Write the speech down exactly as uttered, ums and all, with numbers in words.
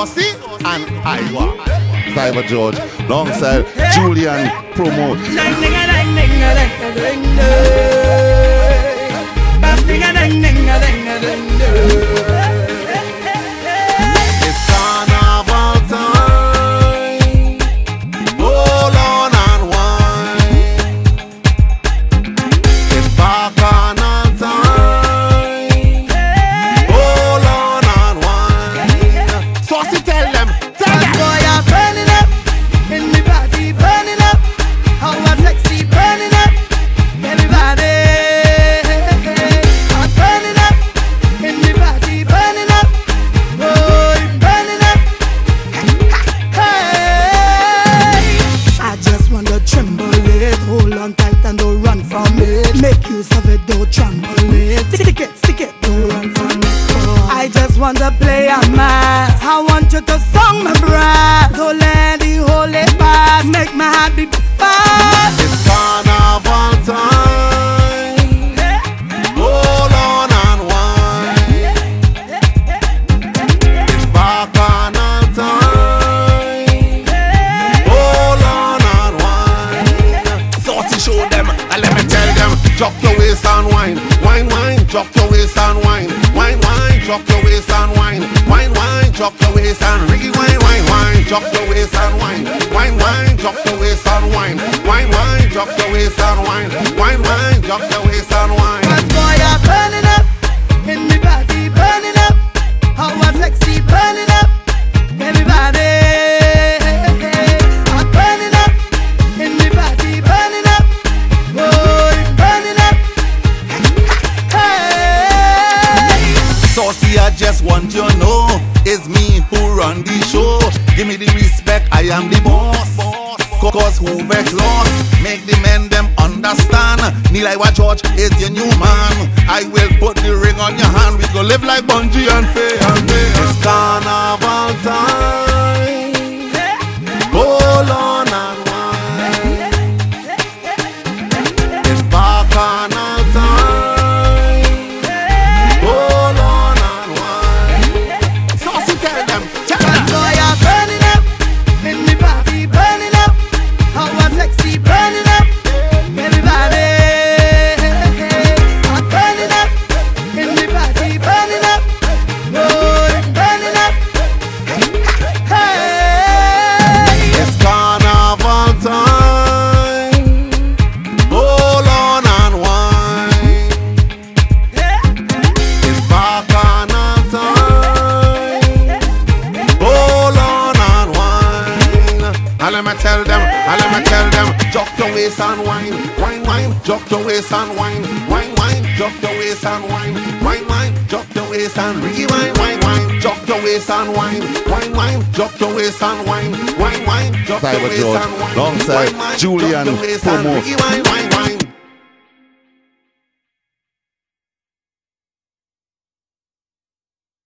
Saucy and Iwer. Iwer George, alongside Julianspromos. It's carnival time. Hold on and wine. It's bacchanal time. Hold on and wine. Saucy, tell them, tell them. Boy, I'm burning up, in my body burning up. How I'm sexy burning up, everybody. I'm burning up, in my body burning up. Boy, burning up. Hey, I just want to tremble it, hold on tight and don't run from it. Make use of it, don't tremble it. Stick it, stick it, don't run from it. I just want to play a mass. I want you to song my breath. Don't let the holy pass. Make my heart beat fast. It's carnival time. Hold on and wine. It's bacchanal time. Hold on and wine. Saucy, show them and let me tell them. Drop your waist and wine, wine, wine. Drop your waist and wine, wine, wine. Drop your waist and wine, wine, wine. Drop your waist and rewind, wine, wine. Drop your waist and wine, wine, wine. Drop your waist and wine, wine, wine. Drop your waist and wine, wine, wine. Drop your waist and wine. Cause boy, I'm burning up, in my body burning up. How I'm sexy burning up, everybody. I'm burning up, in my body burning up. Boy, burning up. Hey. Saucy, I just want you to know, it's me who run the show. Give me the respect, I am the boss. Cause who vex lost, make the men them understand. Iwer George is your new man. I will put the ring on your hand. We go live like Bungie and Faye and Faye. It's carnival time. Hold on and wine. It's bacchanal time. Hold on and wine. Saucy, tell them, tell them. Boy, I'm burning up, in my body burning up. How I'm sexy burning up, everybody. I'm burning up, in my body burning up. Boy, burning up. Hey. It's carnival time. Hold on and wine. It's bacchanal time. Hold on and wine. And let me tell them, and let me tell them, drop your waist and wine, wine, wine. Drop your waist and wine, wine, wine. Drop your waist and wine, wine, wine. Drop your waist and rewind, wine, wine. Drop your waist and wine, wine, wine. Drop your waist and wine, wine, wine. Drop your waist and wine, alongside Julianspromos.